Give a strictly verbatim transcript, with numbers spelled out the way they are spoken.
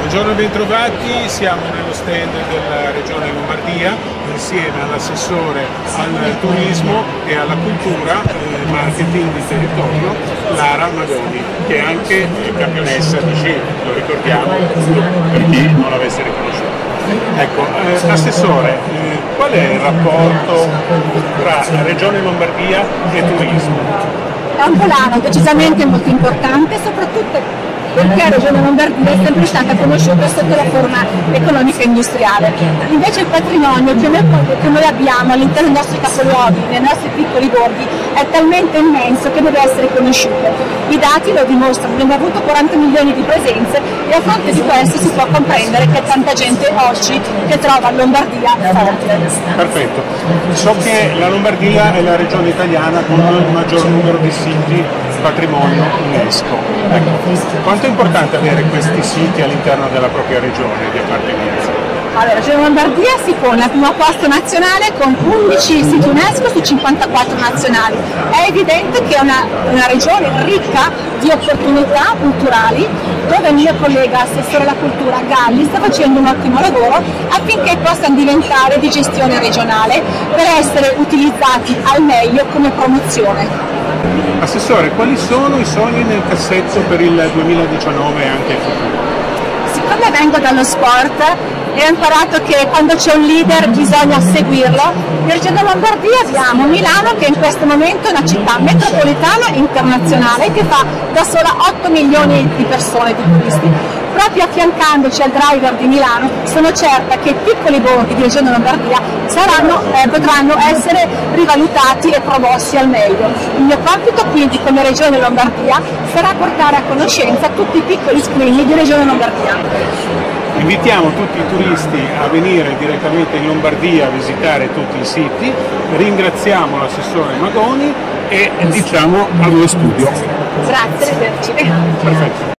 Buongiorno e bentrovati, siamo nello stand della Regione Lombardia insieme all'assessore al turismo e alla cultura e marketing di territorio Lara Magoni, che è anche campionessa di sci, lo ricordiamo per chi non l'avesse riconosciuto. Ecco, eh, Assessore, eh, qual è il rapporto tra la Regione Lombardia e turismo? È un volano decisamente molto importante, soprattutto perché la Regione Lombardia è sempre stata conosciuta sotto la forma economica e industriale. Invece il patrimonio che noi, che noi abbiamo all'interno dei nostri capoluoghi, nei nostri piccoli borghi, è talmente immenso che deve essere conosciuto. I dati lo dimostrano, abbiamo avuto quaranta milioni di presenze e a fronte di questo si può comprendere che tanta gente oggi che trova Lombardia forte. Perfetto. So che la Lombardia è la regione italiana con il maggior numero di siti patrimonio UNESCO. Ecco, quanto è importante avere questi siti all'interno della propria regione di appartenenza? Allora, la Regione Lombardia si pone al primo posto nazionale con undici siti UNESCO su cinquantaquattro nazionali. È evidente che è una, una regione ricca di opportunità culturali, dove il mio collega assessore alla cultura Galli sta facendo un ottimo lavoro affinché possano diventare di gestione regionale per essere utilizzati al meglio come promozione. Assessore, quali sono i sogni nel cassetto per il duemiladiciannove e anche il futuro? Siccome vengo dallo sport e ho imparato che quando c'è un leader bisogna seguirlo, in Regione Lombardia abbiamo Milano, che in questo momento è una città metropolitana internazionale che fa da sola otto milioni di persone, di turisti. Proprio affiancandoci al driver di Milano, sono certa che i piccoli borghi di Regione Lombardia saranno, eh, potranno essere rivalutati e promossi al meglio. Il mio compito quindi come Regione Lombardia sarà portare a conoscenza tutti i piccoli screen di Regione Lombardia. Invitiamo tutti i turisti a venire direttamente in Lombardia a visitare tutti i siti, ringraziamo l'assessore Magoni e diciamo a due studio. Grazie, arrivederci. Perfetto.